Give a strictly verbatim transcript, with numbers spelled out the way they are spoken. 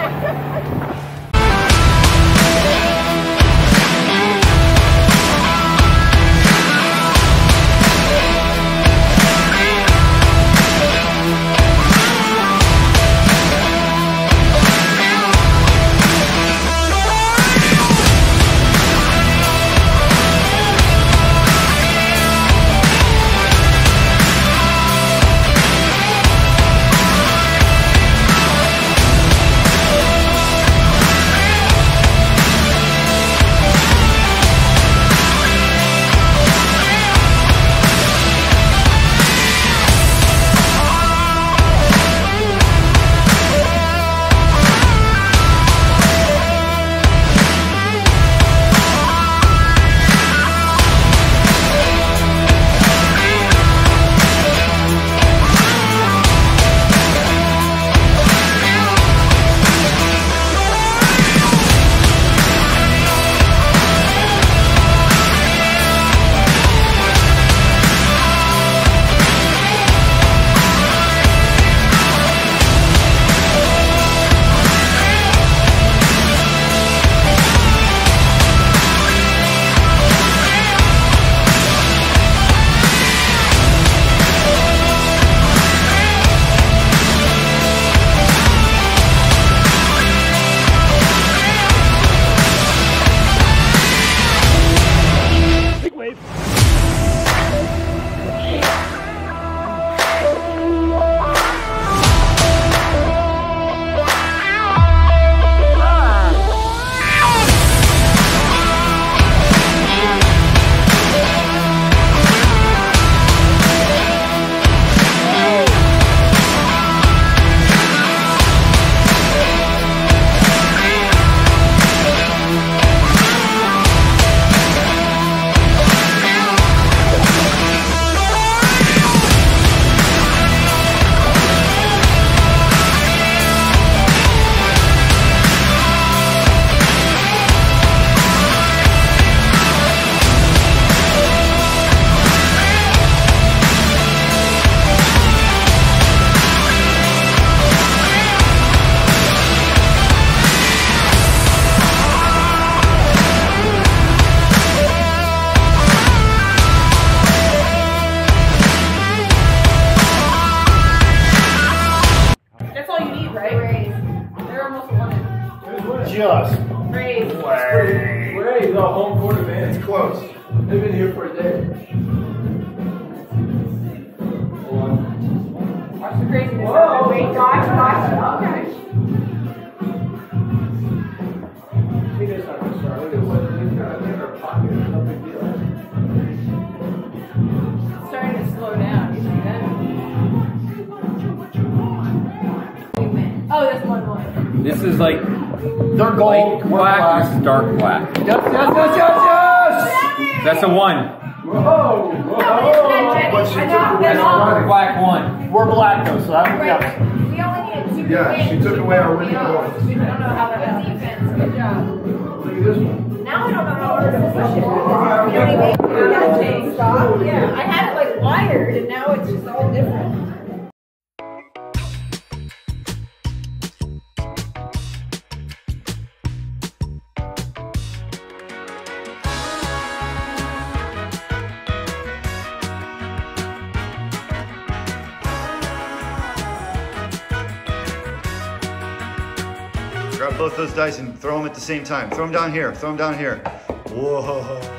Just. Praise. Praise. The home court advantage. It's close. They've been here for a day. Watch the craziness. Whoa. Wait, watch, watch. Okay. I think it's not going to start. Look at what they've got in their pocket. No big deal. It's starting to slow down. You see that? Oh, that's one one. This is like They're gold. light black. This is dark black. Yes, yes, yes, yes, yes! That's a one. Whoa! Whoa! But she took I away know. our Black one. We're black though, so I'm, Right. yeah. We only needed two Yeah, she took away our winning points. We don't know how that defense. Good job. Look at this one. Now I don't know how to push it. You already made that change. Stop. Yeah, I had it like wired, and now it's just all different. Grab both those dice and throw them at the same time. Throw them down here. Throw them down here. Whoa.